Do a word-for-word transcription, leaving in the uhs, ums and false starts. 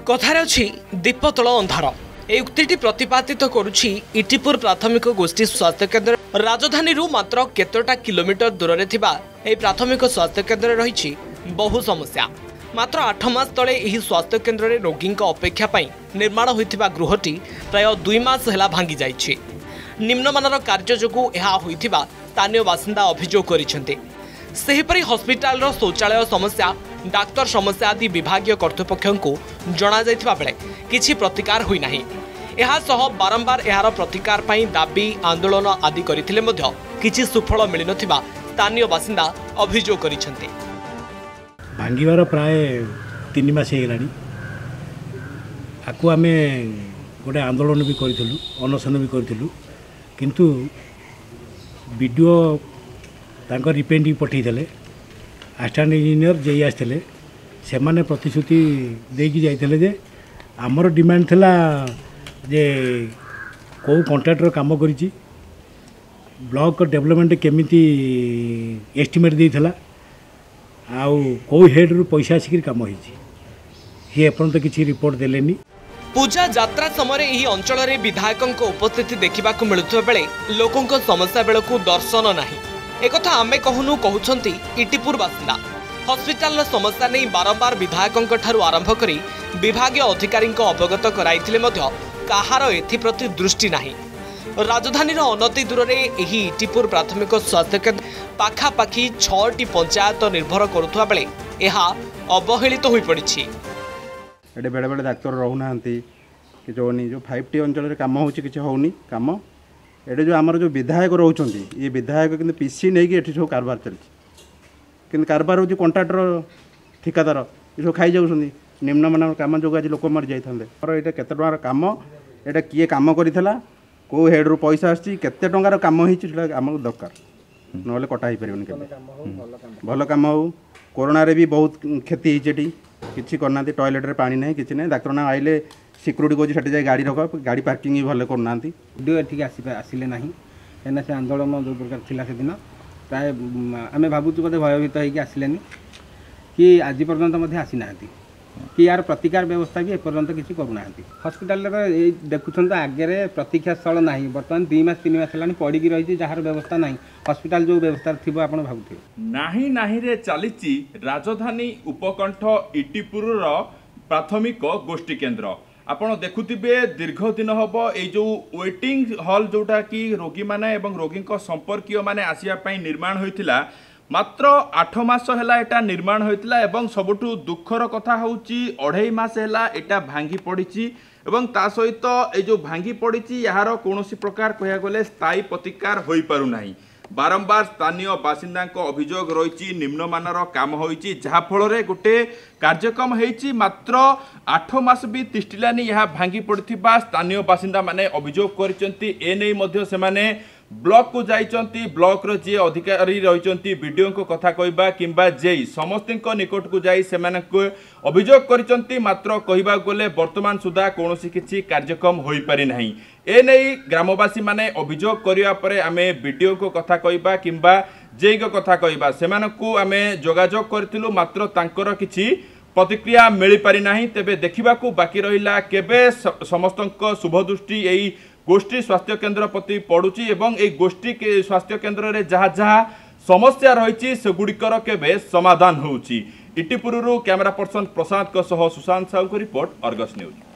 कथार अच्छी दीप तल अंधार ए उक्ति प्रतिपादित करुछि इटिपुर प्राथमिक गोष्ठी स्वास्थ्य केन्द्र राजधानी मात्र केतोटा किलोमीटर दूर में यह प्राथमिक स्वास्थ्य केन्द्र रही बहु समस्या। मात्र आठ मास तले यह स्वास्थ्य केन्द्र में रोगी अपेक्षा निर्माण होता गृहटी प्राय दुई मास है भांगी जाइछि। निम्नमानर कार्य जोगु यह होइथिबा स्थानीय बासिंदा अभियोग करिसेंते। सेहिपरि हॉस्पिटल शौचालय समस्या डाक्तर समस्या आदि विभागीय कर्तृपक्ष को जना जाइथिबा बेले किछि प्रतिकार होई नाही। एहा सह बारंबार एहार प्रतिकार पई दाबी आंदोलन आदि करिथिले मध्य किछि सुफल मिलि नथिबा स्थानीय बासिंदा अभियोग करिसेंते। भांगीबार प्राय तीन मास हे गलानी आकु आमे गोटे आंदोलन भी करिथिलु अनशन भी करिथिलु किंतु वीडियो तांकर रिपेंट पठे असिस्टेंट इंजीनियर जे आसते से माने प्रतिश्रुति देकी जाइए जे आमर डिमांड थिला जे कौ कॉन्ट्रैक्टर काम करिछि ब्लॉक डेवलपमेंट केमिति एस्टिमेट देइथला आउ कौ हेड रु पैसा आसिक काम होइछि हे एपर्यंत किछि रिपोर्ट देलेनी। पूजा यात्रा समय यही अंचल में विधायकों उपस्थिति देखा मिलुवा बेले लोकों समस्या बेलू दर्शन नाही। एक आमे कहूनु कहउछंती इटिपुर बासिंदा। हॉस्पिटल समस्या नहीं बारंबार विधायकों ठारू आरंभ करी विभागीय अधिकारी अवगत कराइथिले मध्य काहार एथिप्रति दृष्टि नाही। राजधानी अनति दूर में यही इटिपुर प्राथमिक स्वास्थ्य केन्द्र पाखापाखि छटी पंचायत निर्भर करुवा बेले यह अवहेलित हो पड़ी। एटे बेले बेले डाक्तर रहूना कि जो जो फाइव टी अंचल कम हो होनी कम एटे जो आमर जो विधायक रोचे ये विधायक कि पीसी नहीं कि सब कारबार चलती कारबार हूँ कंट्राक्टर ठिकादार ये सब खाई जाऊँ निम्नमान कम जो आज लोक मरी जाते ये केते टंकार कम ये किए कम करा कौ हेड रु पैसा आसी केते टंकार कम होमको दरकार ना कटा हो पारे के भल कम हो कोरोना भी बहुत क्षति होती किसी करना टॉयलेट रे पानी नहीं किसी नहीं डाक्तर ना आइले सिक्यूरीटी को छे जाए गाड़ी रख गाड़ी पार्किंग भी भले करना वीडियो एठिक आसिले ना कहीं से आंदोलन जो प्रकार थिला से दिन प्राय आम भावुँ बोधे भयभीत होगी आसिले कि आज पर्यंत आसी ना कि यार प्रतिकार व्यवस्था भी एपर्यंत किसी करूना। हॉस्पिटल देखुं आगे प्रतीक्षा स्थल ना बर्तमान दुई मास तीन मास है पड़ी रही जार व्यवस्था ना हॉस्पिटल जो व्यवस्था थी आप भावुथे नाही नाही रे चली राजधानी उपकंठ इटिपुर प्राथमिक गोष्ठी केन्द्र आपण देखुथिबे दीर्घ दिन हम ये जो वेटिंग हॉल जोटा कि रोगी माने एवं रोगी संपर्कीय माने आसिया पई निर्माण होइतिला मात्र आठ मास है एटा निर्माण होइतिला एवं सबुठु दुखर कथा होउची अढ़ाई मास है एटा भांगी पड़ी एवं ता सहित ए जो भांगी पड़ी यार कौन प्रकार कह गले स्थायी प्रतिकार हो पारु नाही। बारंबार स्थानीय बासिंदा अभियोग रही निम्नमानर काम होइची जहा फल गोटे कार्यक्रम होइची मात्र आठ मास भी तिष्टिलानी यह भांगी पड़थिबा स्थानीय बासिंदा माने अभियोग करिसेंती। एने मध्य से माने ब्लॉक को जाइचंती ब्लॉक रो जे अधिकारी रहिचंती वीडियो को कथा कहबा किंबा जेई समस्त निकट को जाई सेमान को अभियोग करिचंती मात्र कहबा गले वर्तमान सुधा कोनोसी किछि कार्यक्रम होई पारि नाही। ए नै ग्रामवासी माने अभियोग करिया परे आमे वीडियो को कथा कहबा किंबा जेई को कथा कहबा सेमान को आमे जोगाजोग करथिलु मात्र तांकर किछि प्रतिक्रिया मिल पारि नाही। तेबे देखिबा को बाकी रहिला केबे समस्तक शुभदृष्टि एई गोष्ठी स्वास्थ्य केन्द्र प्रति पड़ुची एवं ए गोष्ठी के स्वास्थ्य केन्द्र रे जहाँ जहाँ समस्या रही से गुड़िकर केबे समाधान होउची। इटिपुरु कैमरा पर्सन प्रशांत सुशांत साहू को रिपोर्ट अर्गस न्यूज।